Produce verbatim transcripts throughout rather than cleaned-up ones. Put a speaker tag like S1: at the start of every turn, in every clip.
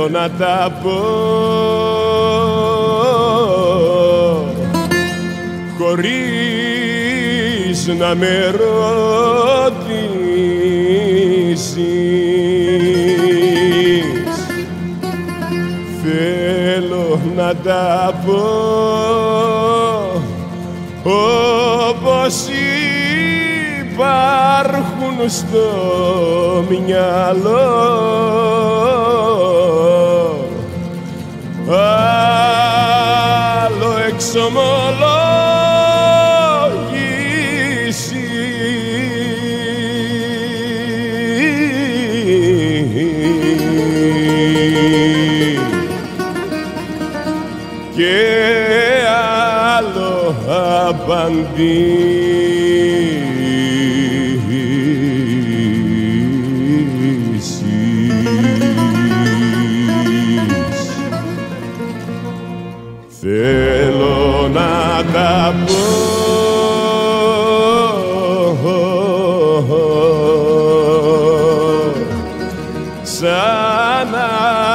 S1: θέλω να τα πω χωρίς να με ρωτήσεις. Θέλω να τα πω όπως υπάρχουν στο μυαλό. Άλλο εξομολόγηση και άλλο απαντήσεις. Θέλω να τα πω σαν να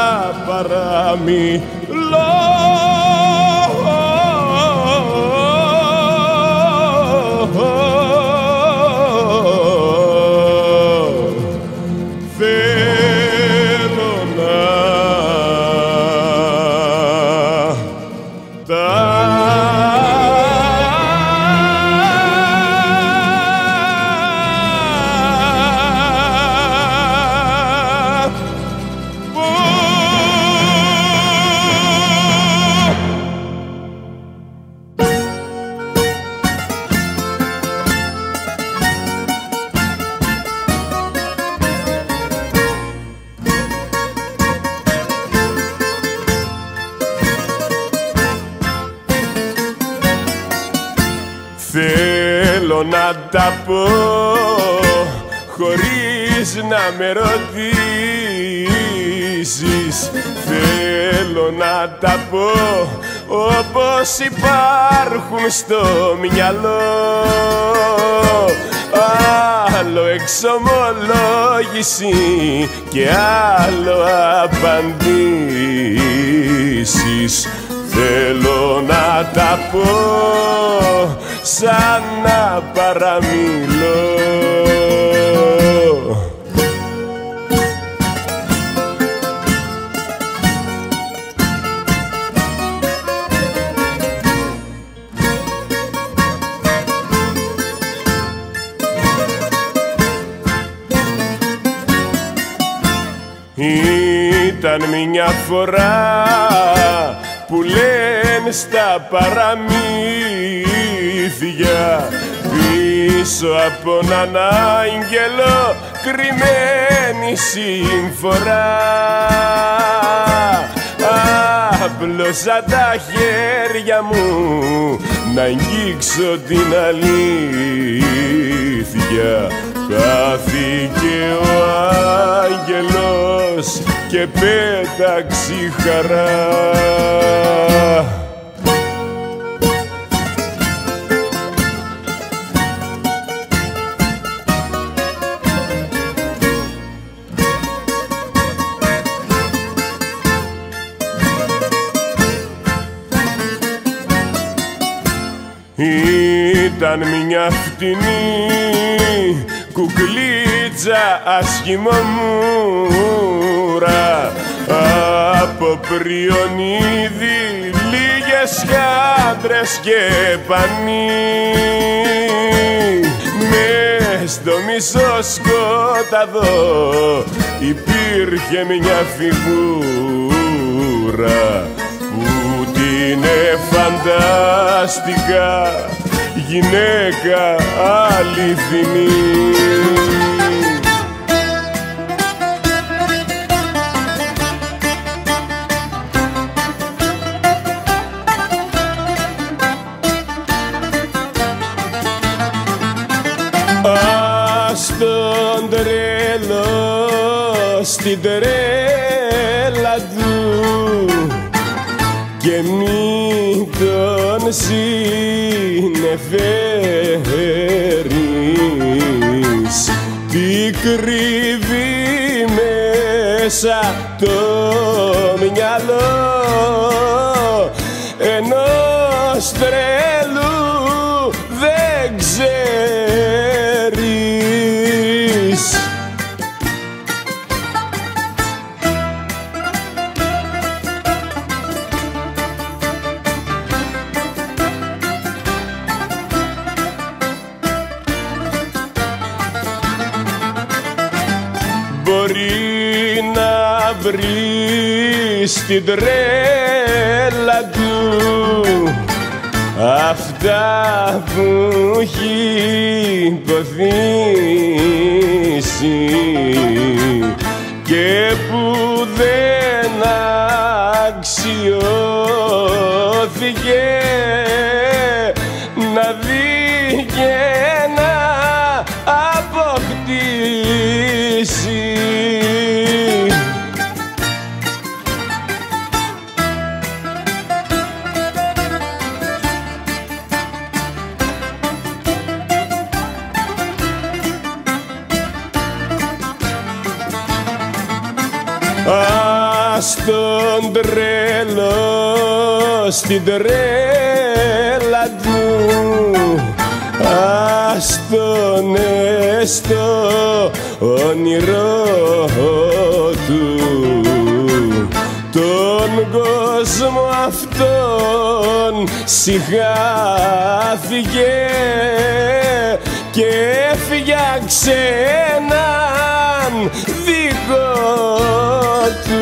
S1: παραμιλώ. Θέλω να τα Θέλω να τα πω χωρίς να με ρωτήσεις. Θέλω να τα πω όπως υπάρχουν στο μυαλό. Άλλο εξομολόγηση και άλλο απαντήσεις. Θέλω να τα πω σαν να παραμιλώ. Ήταν μια φορά που λένε στα παραμύθια πίσω από έναν άγγελο κρυμμένη συμφορά. Άπλωσα τα χέρια μου να αγγίξω την αλήθεια. Χάθηκε ο άγγελος και πέταξε η χαρά. Ήταν μια φτηνή κουκλίτσα ασχημομούρα από πριονίδι, λίγες χάντρες και πανί. Μες στο μισό σκόταδο υπήρχε μια φιγούρα που την φανταστικά γυναίκα αληθινή. Ας τον τρελό στην τρέλα του και μην τον συνεφέρεις. Τι κρύβει μέσα το μυαλό ενός τρελού δεν ξέρεις. Μπορεί να βρεις την τρέλα του αυτά που έχει ποθήσει και που δεν αξιώθηκε να δει και να αποκτήσει. Ας τον τρελό στην τρέλα του, ας τον έστω όνειρό του, τον κόσμο αυτόν σιγάθηκε και έφτιαξε έναν δικό του.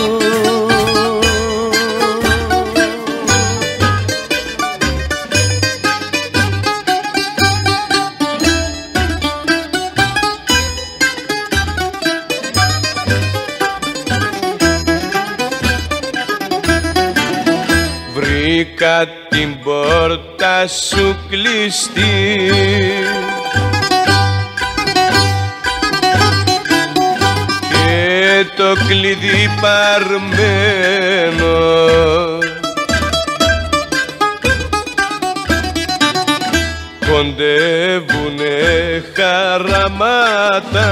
S1: Βρήκα την πόρτα σου κλειστή και το κλειδί παρμένο, κοντεύουνε χαραμάτα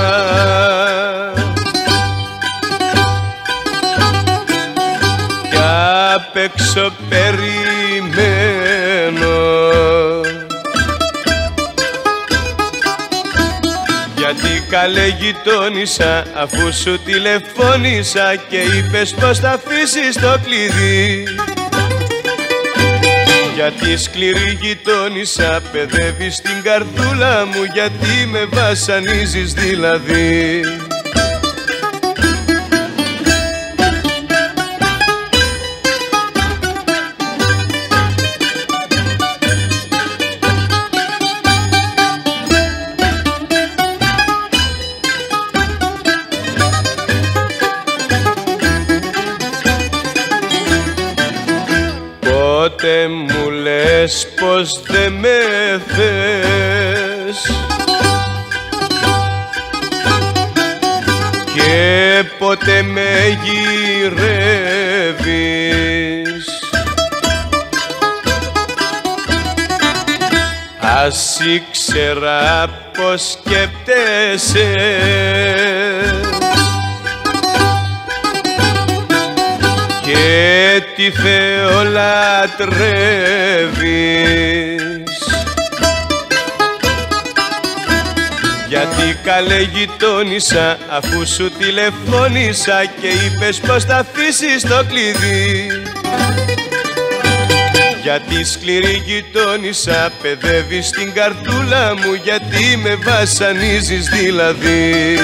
S1: κι απ' έξω περιμένω, γιατί καλέ γειτόνισσα αφού σου τηλεφώνησα και είπες πως θα αφήσεις το κλειδί. Γιατί σκληρή γειτόνισσα παιδεύεις την καρδούλα μου, γιατί με βασανίζεις δηλαδή. Πότε μου λες πως δεν με θες και πότε με γυρεύεις, ας ήξερα πως σκέπτεσαι και τι Θεό λατρεύεις. Γιατί καλέ γειτόνισσα αφού σου τηλεφώνησα και είπες πως θα αφήσεις το κλειδί. Γιατί σκληρή γειτόνισσα παιδεύεις την καρδούλα μου, γιατί με βασανίζεις δηλαδή.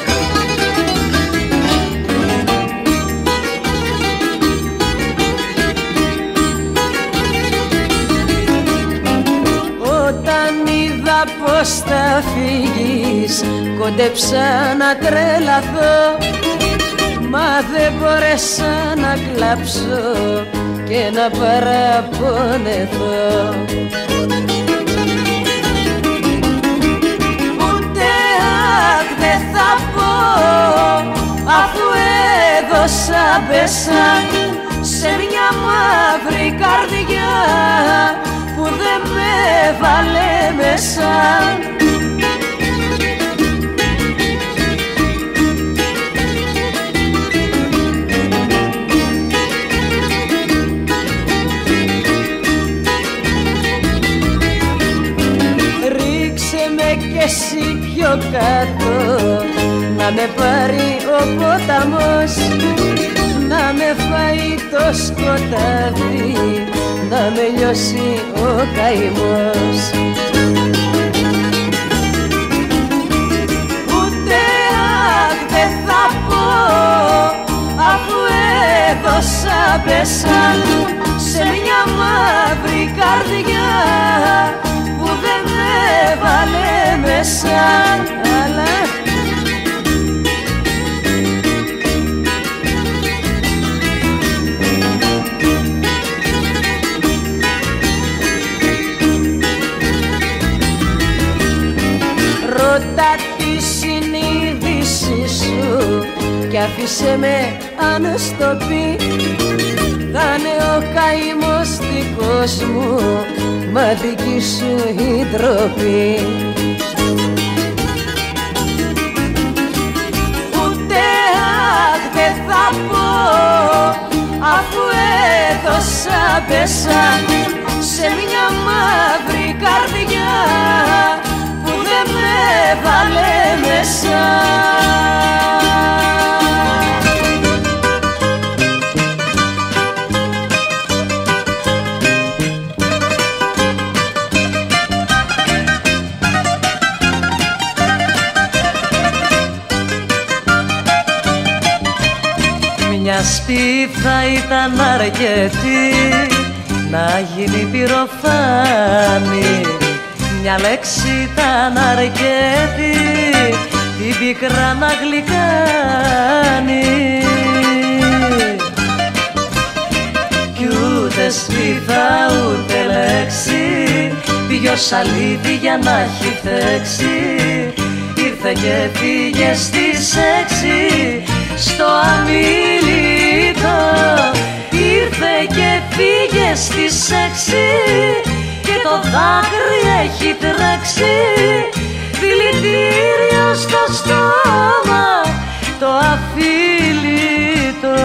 S2: Πώς θα φύγεις, κόντεψα να τρελαθώ, μα δεν μπόρεσα να κλάψω και να παραπονεθώ. Ούτε αχ δεν θα πω, αφού έδωσα πέσα σε μια μαύρη καρδιά που δεν με βάλε μέσα. κάτω, να με πάρει ο ποταμός, να με φάει το σκοτάδι, να με λιώσει ο καημός. Ούτε αχ δεν θα πω, αφού έδωσα πέσα σε μια μαύρη καρδιά που δεν με βάλε μέσα. Αλλά ρώτα τη συνείδηση σου κι άφησε με αν στο πει, θα είναι ο καημός δικός μου, μα δική σου η ντροπή. Ούτε αχ δεν θα πω, αφού έδωσα πέσα σε μια μαύρη καρδιά που δεν με βάλε μέσα. Μια σπίθα ήταν αρκετή να γίνει πυροφάνη, μια λέξη ήταν αρκετή την πικρά να γλυκάνει. Κι ούτε σπίθα ούτε λέξη, ποιο σαλίδι για να έχει θέξει, ήρθε και πήγε στις έξι στο αμίλητο, ήρθε και φύγε στις έξι και το δάκρυ έχει τρέξει, δηλητήριο στο στόμα το αφίλητο.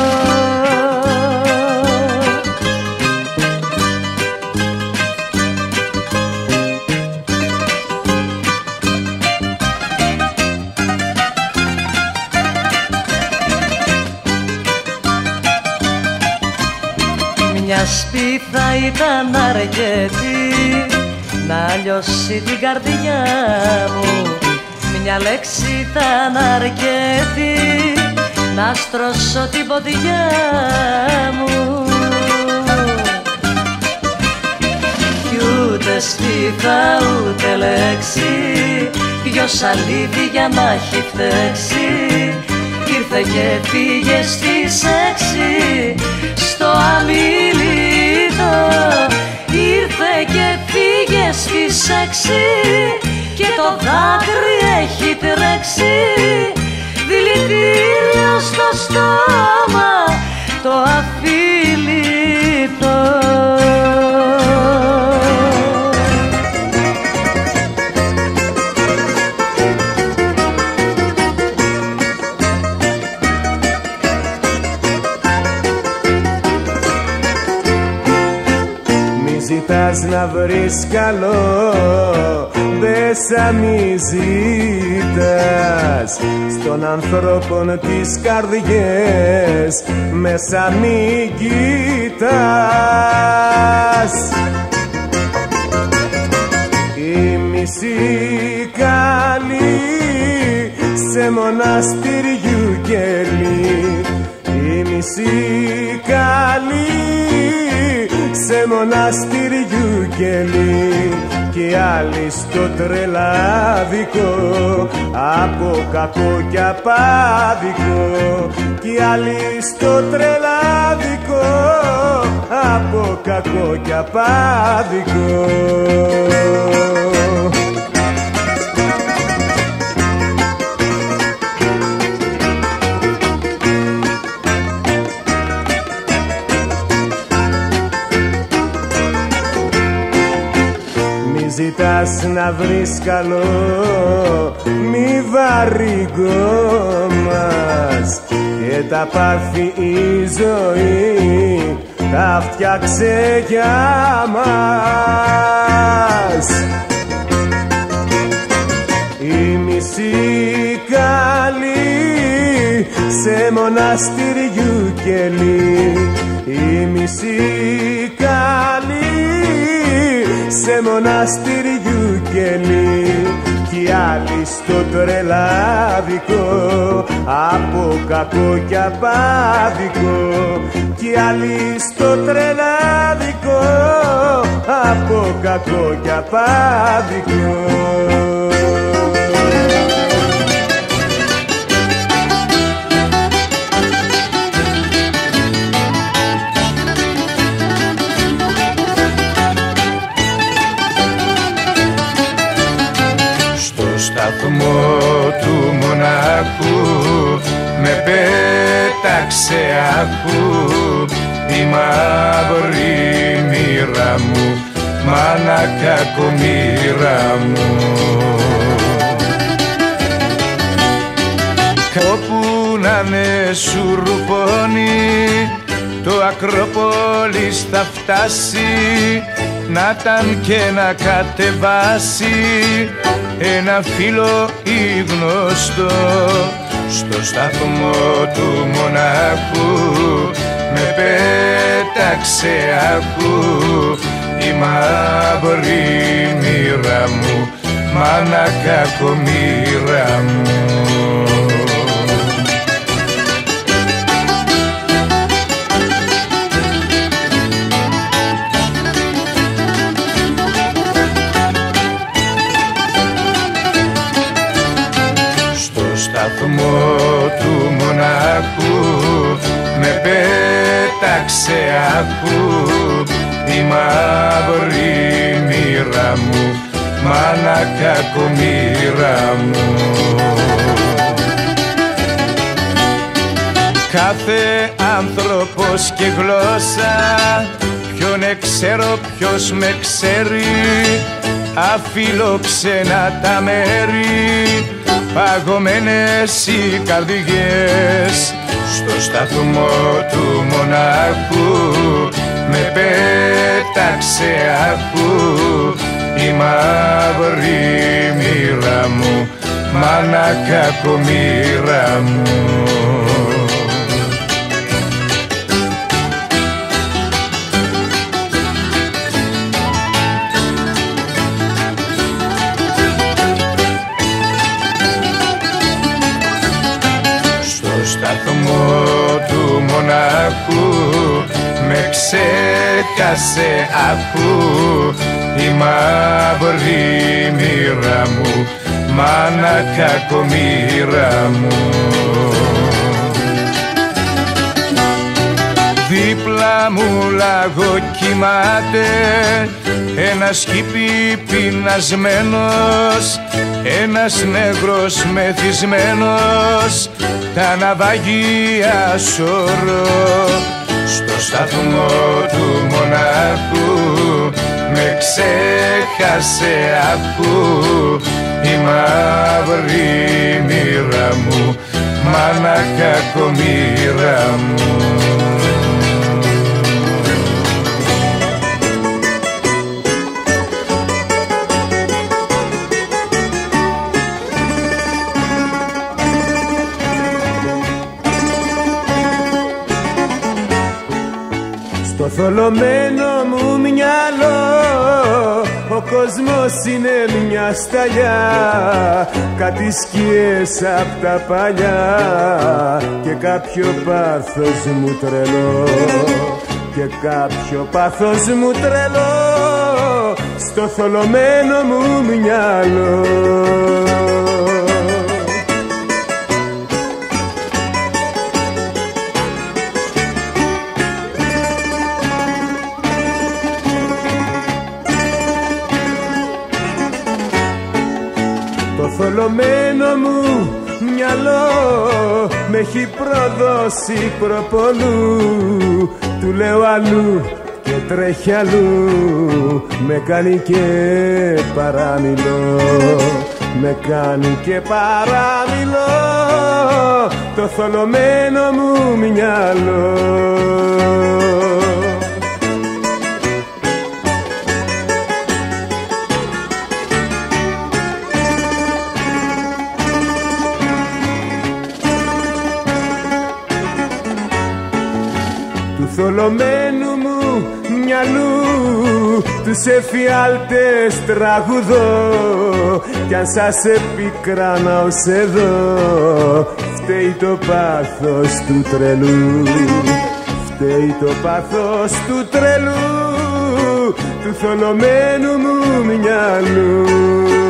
S2: Μια σπίθα ήταν αρκετή να λιώσει την καρδιά μου, μια λέξη ήταν αρκετή να στρώσω την ποδιά μου. Κι ούτε σπίθα ούτε λέξη, ποιο σαλίδι για να έχει φταίξει, ήρθε και πήγε στις έξι στο αμίλητο, ήρθε και φύγε στις έξι και το δάκρυ έχει τρέξει, δηλητήριο στο στόμα το αφίλητο.
S1: Ζητάς να βρεις καλό, δέσα μη ζητάς, στον ανθρώπων τις καρδιές μέσα μη κοιτάς. Η μισή καλή σε μοναστηριού κελί, η μισή καλή σε μοναστηριού κελί, και άλλοι στο τρελάδικο από κακό κι απάδικο, και άλλοι στο τρελάδικο από κακό κι απάδικο. Ζητάς να βρεις καλό, μη βαρύγγωμας, και τα πάθη η ζωή τα φτιάξε για μας. Η σε μοναστηριού κελί, η μισή καλή σε μοναστηριού κελί, κι άλλοι στο τρελάδικο από κακό κι απάδικο, κι άλλοι στο τρελάδικο από κακό κι απάδικο.
S3: Σταθμό του μονάχου με πέταξε άκου, η μαύρη μοίρα μου, μάνα κακομοίρα μου. Όπου να είναι σουρπώνει, το Ακρόπολης θα φτάσει, να ταν και να κατεβάσει ένα φίλο ή γνωστό. Στο σταθμό του μονάχου με πέταξε άκου, η μαύρη μοίρα μου, μάνα κακομοίρα μου. Σταθμό του μονάχου με πέταξε άκου, η μαύρη μοίρα μου, μάνα κακομοίρα μου. Κάθε άνθρωπος και γλώσσα, ποιον ξέρω ποιος με ξέρει, αφιλοξενά τα μέρη, παγωμένες οι καρδιές. Στο σταθμό του μονάχου με πέταξε άκου, η μαύρη μοίρα μου, μάνα κακομοίρα μου. Σταθμό του μονάχου με ξέχασε άκου, η μαύρη μοίρα μου, μάνα κακομοίρα μου. Δίπλα μου λαγό κοιμάται ένας χίπι πεινασμένος, ένας νέγρος μεθυσμένος, τα ναυαγία σωρώ. Στο σταθμό του μονάχου με ξέχασε άκου, η μαύρη μοίρα μου, μάνα κακομοίρα μου.
S1: Στο θολωμένο μου μυαλό ο κόσμος είναι μια σταλιά, κάτι σκιές απ' τα παλιά και κάποιο πάθος μου τρελό, και κάποιο πάθος μου τρελό στο θολωμένο μου μυαλό. Το θολωμένο μου μυαλό με έχει προδώσει προπολού, του λέω αλλού και τρέχει αλλού, με κάνει και παραμιλώ, με κάνει και παραμιλώ, το θολωμένο μου μυαλό.
S3: θολωμένου μου μυαλού, τους εφιάλτες τραγουδώ, κι αν σας επικράνα ως εδώ, φταίει το πάθος του τρελού, φταίει το πάθος του τρελού, του θολωμένου μου μυαλού.